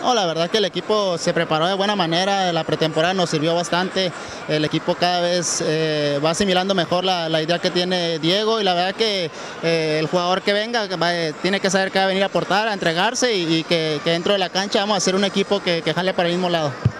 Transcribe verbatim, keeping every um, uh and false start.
No, la verdad que el equipo se preparó de buena manera, la pretemporada nos sirvió bastante, el equipo cada vez eh, va asimilando mejor la, la idea que tiene Diego y la verdad que eh, el jugador que venga va, eh, tiene que saber que va a venir a aportar, a entregarse y, y que, que dentro de la cancha vamos a hacer un equipo que, que jale para el mismo lado.